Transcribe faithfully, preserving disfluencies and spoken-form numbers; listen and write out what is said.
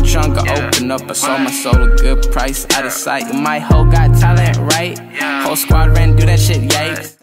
trunk, I open up, I sold my soul a good price, out of sight. My hoe got talent, right? Whole squad ran, do that shit, yikes.